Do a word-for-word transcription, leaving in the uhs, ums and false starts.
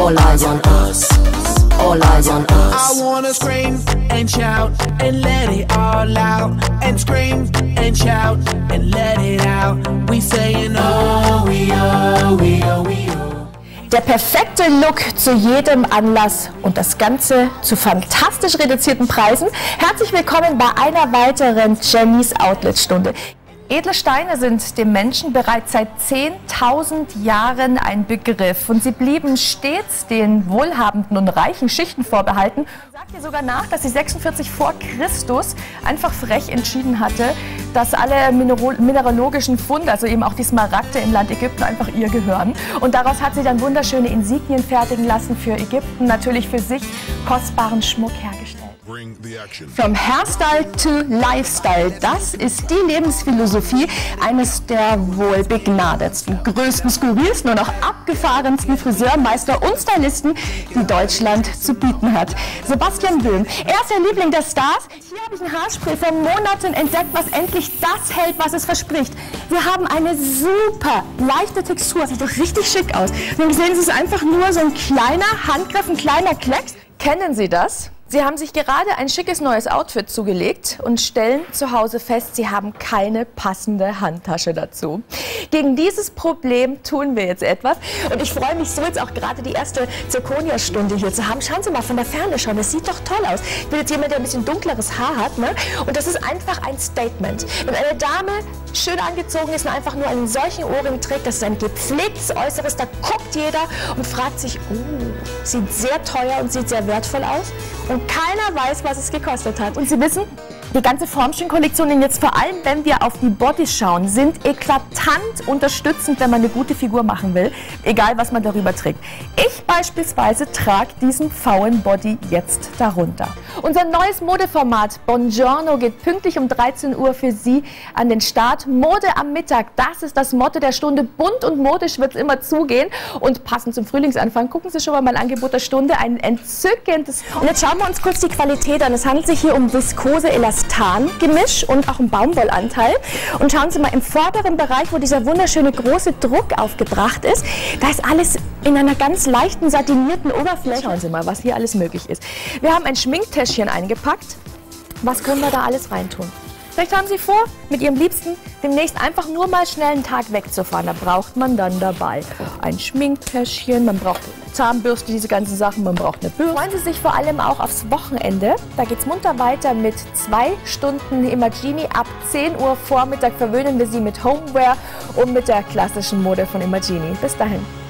All eyes on us. All eyes on us. I wanna scream and shout and let it all out. And scream and shout and let it out. We saying oh, we oh, we oh, we oh. Der perfekte Look zu jedem Anlass und das Ganze zu fantastisch reduzierten Preisen. Herzlich willkommen bei einer weiteren Jennys Outlet Stunde. Edle Steine sind dem Menschen bereits seit zehntausend Jahren ein Begriff und sie blieben stets den wohlhabenden und reichen Schichten vorbehalten. Man sagt ihr sogar nach, dass sie sechsundvierzig vor Christus einfach frech entschieden hatte, dass alle mineralogischen Funde, also eben auch die Smaragde im Land Ägypten, einfach ihr gehören. Und daraus hat sie dann wunderschöne Insignien fertigen lassen für Ägypten, natürlich für sich kostbaren Schmuck hergestellt. From Hairstyle to Lifestyle, das ist die Lebensphilosophie eines der wohl begnadetsten, größten, skurrilsten und auch abgefahrensten Friseurmeister und Stylisten, die Deutschland zu bieten hat. Sebastian Böhm, er ist der Liebling der Stars. Hier habe ich ein Haarspray vor Monaten entdeckt, was endlich das hält, was es verspricht. Wir haben eine super leichte Textur, sieht doch richtig schick aus. Und sehen Sie, es ist einfach nur so ein kleiner Handgriff, ein kleiner Klecks. Kennen Sie das? Sie haben sich gerade ein schickes neues Outfit zugelegt und stellen zu Hause fest, Sie haben keine passende Handtasche dazu. Gegen dieses Problem tun wir jetzt etwas und ich freue mich so, jetzt auch gerade die erste Zirconia-Stunde hier zu haben. Schauen Sie mal von der Ferne schon, das sieht doch toll aus. Ich bin jetzt jemand, der ein bisschen dunkleres Haar hat, ne? Und das ist einfach ein Statement. Wenn eine Dame schön angezogen ist und einfach nur einen solchen Ohrring trägt, das ist ein gepflegtes Äußeres, da guckt jeder und fragt sich, oh, sieht sehr teuer und sieht sehr wertvoll aus. Und keiner weiß, was es gekostet hat. Und Sie wissen, die ganze Formchen-Kollektion, jetzt vor allem, wenn wir auf die Bodys schauen, sind eklatant unterstützend, wenn man eine gute Figur machen will, egal was man darüber trägt. Ich beispielsweise trage diesen V N-Body jetzt darunter. Unser neues Modeformat Buongiorno geht pünktlich um dreizehn Uhr für Sie an den Start. Mode am Mittag, das ist das Motto der Stunde. Bunt und modisch wird es immer zugehen. Und passend zum Frühlingsanfang, gucken Sie schon mal mein Angebot der Stunde, ein entzückendes. Und jetzt schauen wir uns kurz die Qualität an. Es handelt sich hier um Viskose-Elastan-Gemisch und auch um Baumwollanteil. Und schauen Sie mal im vorderen Bereich, wo dieser wunderschöne große Druck aufgebracht ist, da ist alles in einer ganz leichten, satinierten Oberfläche. Schauen Sie mal, was hier alles möglich ist. Wir haben ein Schminktäschchen eingepackt. Was können wir da alles reintun? Vielleicht haben Sie vor, mit Ihrem Liebsten demnächst einfach nur mal schnell einen Tag wegzufahren. Da braucht man dann dabei ein Schminktäschchen, man braucht eine Zahnbürste, diese ganzen Sachen, man braucht eine Bürste. Freuen Sie sich vor allem auch aufs Wochenende. Da geht es munter weiter mit zwei Stunden Immagini. Ab zehn Uhr Vormittag verwöhnen wir Sie mit Homeware und mit der klassischen Mode von Immagini. Bis dahin.